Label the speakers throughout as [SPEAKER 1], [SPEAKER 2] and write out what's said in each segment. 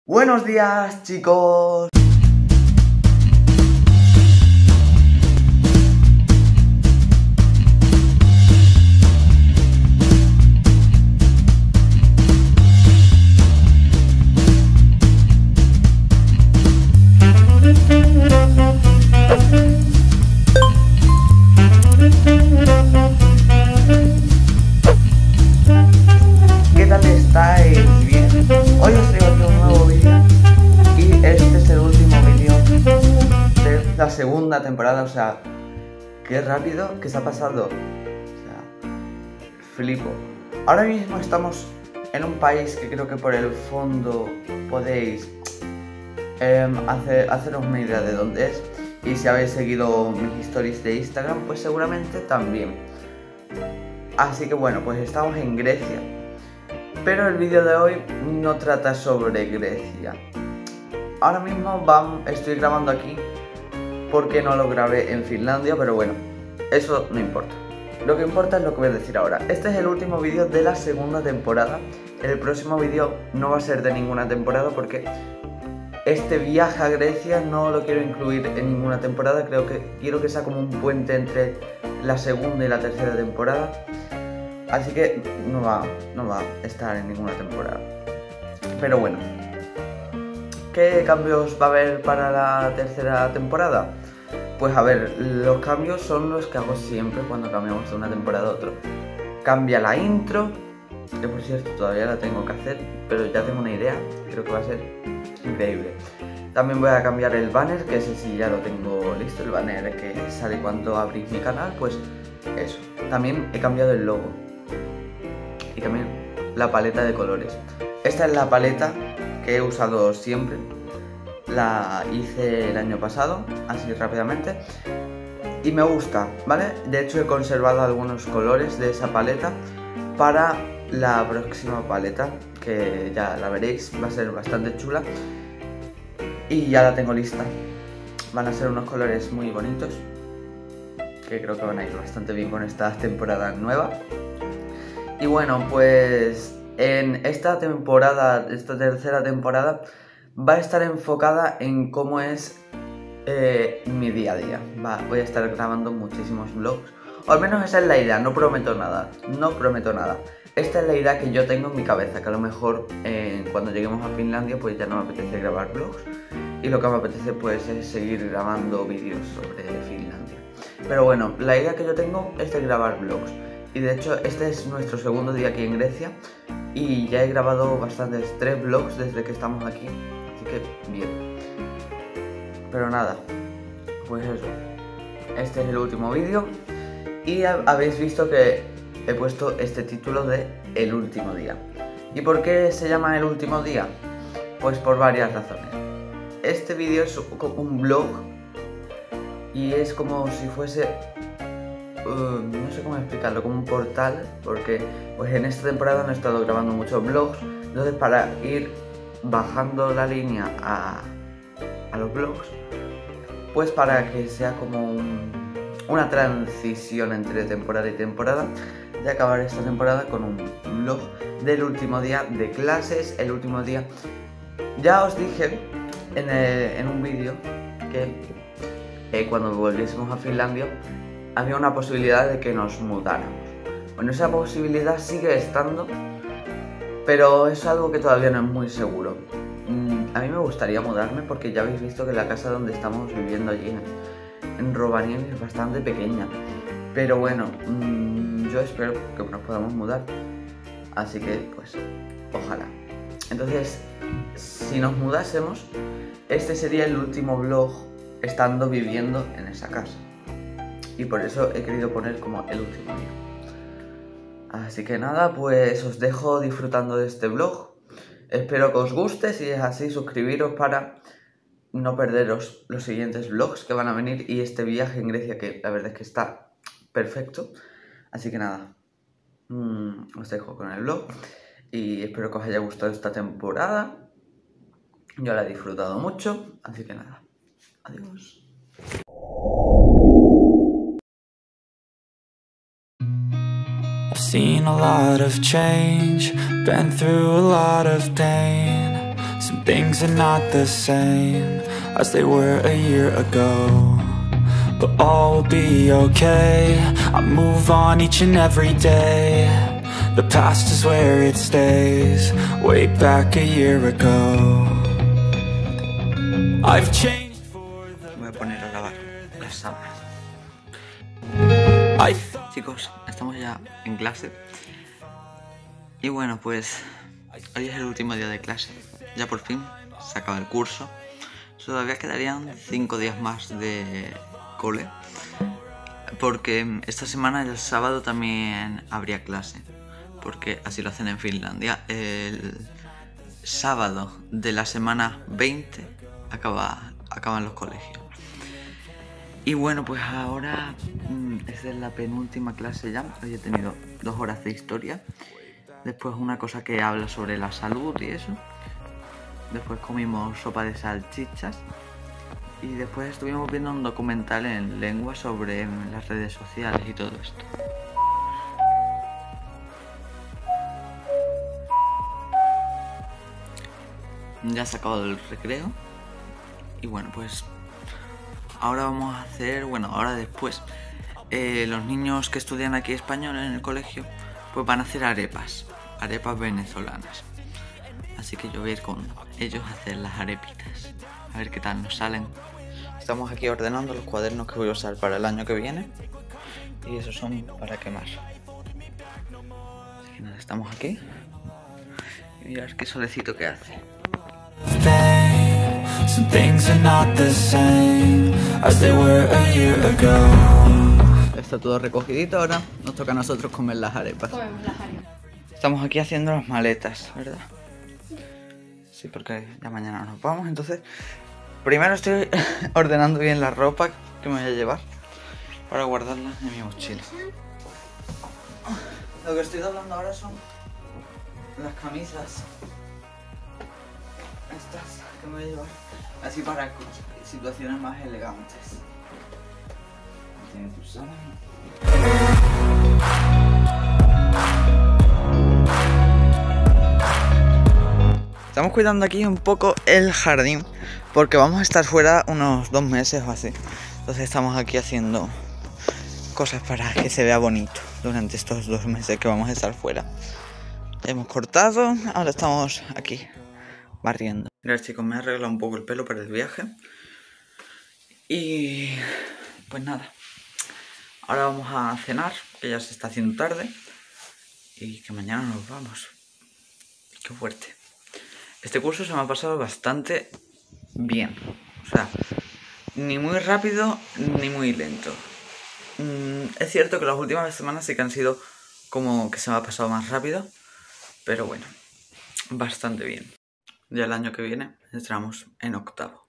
[SPEAKER 1] Buenos días, chicos. ¿Qué tal estáis? Bien. Hoy os traigo aquí un nuevo vídeo y este es el último vídeo de la segunda temporada. O sea, qué rápido que se ha pasado. O sea, flipo. Ahora mismo estamos en un país que creo que por el fondo podéis haceros una idea de dónde es. Y si habéis seguido mis stories de Instagram, pues seguramente también. Así que bueno, pues estamos en Grecia. Pero el vídeo de hoy no trata sobre Grecia. Ahora mismo estoy grabando aquí porque no lo grabé en Finlandia, pero bueno, eso no importa. Lo que importa es lo que voy a decir ahora. Este es el último vídeo de la segunda temporada. El próximo vídeo no va a ser de ninguna temporada porque este viaje a Grecia no lo quiero incluir en ninguna temporada. Quiero que sea como un puente entre la segunda y la tercera temporada. Así que no va a estar en ninguna temporada. Pero bueno, ¿qué cambios va a haber para la tercera temporada? Pues a ver, los cambios son los que hago siempre cuando cambiamos de una temporada a otra. Cambia la intro, que por cierto todavía la tengo que hacer, pero ya tengo una idea, creo que va a ser increíble. También voy a cambiar el banner, que ese sí ya lo tengo listo, el banner que sale cuando abrís mi canal, pues eso. También he cambiado el logo. Y también la paleta de colores. Esta es la paleta que he usado siempre. La hice el año pasado, así rápidamente. Y me gusta, ¿vale? De hecho he conservado algunos colores de esa paleta para la próxima paleta, que ya la veréis, va a ser bastante chula. Y ya la tengo lista. Van a ser unos colores muy bonitos, que creo que van a ir bastante bien con esta temporada nueva. Y bueno, pues en esta temporada, esta tercera temporada, va a estar enfocada en cómo es mi día a día. Voy a estar grabando muchísimos vlogs, o al menos esa es la idea, no prometo nada, Esta es la idea que yo tengo en mi cabeza, que a lo mejor cuando lleguemos a Finlandia pues ya no me apetece grabar vlogs. Y lo que me apetece pues es seguir grabando vídeos sobre Finlandia. Pero bueno, la idea que yo tengo es de grabar vlogs. Y de hecho este es nuestro segundo día aquí en Grecia y ya he grabado bastantes 3 vlogs desde que estamos aquí, así que bien. Pero nada, pues eso, este es el último vídeo y habéis visto que he puesto este título de El último día. ¿Y por qué se llama El último día? Pues por varias razones. Este vídeo es un vlog y es como si fuese... no sé cómo explicarlo, como un portal, porque pues en esta temporada no he estado grabando muchos vlogs, entonces para ir bajando la línea a los vlogs, pues para que sea como una transición entre temporada y temporada, de acabar esta temporada con un vlog del último día de clases, el último día. Ya os dije en un vídeo que cuando volviésemos a Finlandia había una posibilidad de que nos mudáramos. Bueno, esa posibilidad sigue estando, pero es algo que todavía no es muy seguro. A mí me gustaría mudarme porque ya habéis visto que la casa donde estamos viviendo allí en Rovaniemi es bastante pequeña. Pero bueno, yo espero que nos podamos mudar, así que pues ojalá. Entonces, si nos mudásemos, este sería el último vlog estando viviendo en esa casa. Y por eso he querido poner como el último día. Así que nada, pues os dejo disfrutando de este vlog. Espero que os guste, si es así suscribiros para no perderos los siguientes vlogs que van a venir y este viaje en Grecia que la verdad es que está perfecto. Así que nada, os dejo con el vlog y espero que os haya gustado esta temporada. Yo la he disfrutado mucho, así que nada, adiós.
[SPEAKER 2] I've seen a lot of change, been through a lot of pain. Some things are not the same as they were a year ago, but all will be okay. I move on each and every day. The past is where it stays, way back a year ago. I've changed for the
[SPEAKER 1] Voy a poner a lavar las sábanas. Chicos, estamos ya en clase. Y bueno, pues hoy es el último día de clase. Ya por fin se acaba el curso. Todavía quedarían 5 días más de cole, porque esta semana, el sábado, también habría clase, porque así lo hacen en Finlandia. El sábado de la semana 20 acaban los colegios. Y bueno, pues ahora esta es la penúltima clase ya. Hoy he tenido 2 horas de historia, después una cosa que habla sobre la salud y eso. Después comimos sopa de salchichas y después estuvimos viendo un documental en lengua sobre las redes sociales y todo esto. Ya se ha acabado el recreo y bueno, pues ahora vamos a hacer, ahora después, los niños que estudian aquí español en el colegio pues van a hacer arepas venezolanas. Así que yo voy a ir con ellos a hacer las arepitas, a ver qué tal nos salen. Estamos aquí ordenando los cuadernos que voy a usar para el año que viene, y esos son para quemar. Así que nada, estamos aquí y mirad qué solecito que hace.
[SPEAKER 2] Some things are not the same as they were a year ago.
[SPEAKER 1] Está todo recogidito, ahora nos toca a nosotros comer las arepas.
[SPEAKER 3] Comemos las arepas.
[SPEAKER 1] Estamos aquí haciendo las maletas, ¿verdad? Sí, porque ya mañana nos vamos, entonces primero estoy ordenando bien la ropa que me voy a llevar para guardarla en mi mochila. Lo que estoy doblando ahora son las camisas estas que me voy a llevar, así para situaciones más elegantes. Tiene tus sábanas. Estamos cuidando aquí un poco el jardín porque vamos a estar fuera unos 2 meses o así. Entonces estamos aquí haciendo cosas para que se vea bonito durante estos 2 meses que vamos a estar fuera. Hemos cortado, ahora estamos aquí barriendo. Mirad, chicos, me he arreglado un poco el pelo para el viaje. Y pues nada, ahora vamos a cenar, que ya se está haciendo tarde y que mañana nos vamos. Qué fuerte. Este curso se me ha pasado bastante bien, o sea, ni muy rápido ni muy lento. Es cierto que las últimas semanas sí que han sido como que se me ha pasado más rápido, pero bueno, bastante bien. Ya el año que viene entramos en octavo.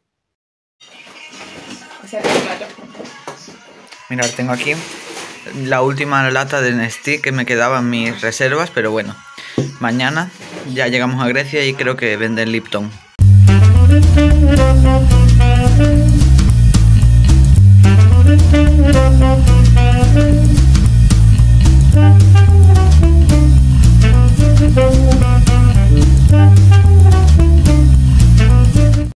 [SPEAKER 1] Mirad, tengo aquí la última lata de Nestea que me quedaba en mis reservas, pero bueno, mañana ya llegamos a Grecia y creo que venden Lipton.